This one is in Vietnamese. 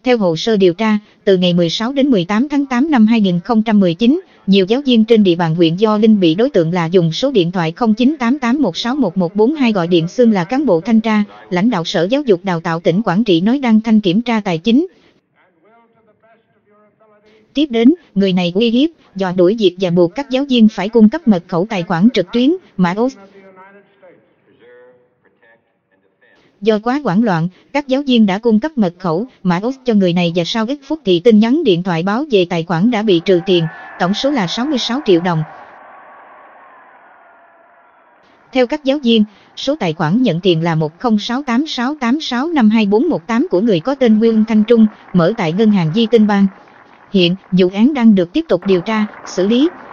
Theo hồ sơ điều tra, từ ngày 16 đến 18 tháng 8 năm 2019, nhiều giáo viên trên địa bàn huyện Gio Linh bị đối tượng là dùng số điện thoại 0988161142 gọi điện xưng là cán bộ thanh tra, lãnh đạo Sở Giáo dục Đào tạo tỉnh Quảng Trị nói đang thanh kiểm tra tài chính. Tiếp đến, người này uy hiếp, dọa đuổi việc và buộc các giáo viên phải cung cấp mật khẩu tài khoản trực tuyến, mã OS. Do quá hoảng loạn, các giáo viên đã cung cấp mật khẩu, mã OS cho người này và sau ít phút thì tin nhắn điện thoại báo về tài khoản đã bị trừ tiền, tổng số là 66 triệu đồng. Theo các giáo viên, số tài khoản nhận tiền là 106868652418 của người có tên Nguyễn Thanh Trung, mở tại ngân hàng Vietinbank. Hiện, vụ án đang được tiếp tục điều tra, xử lý.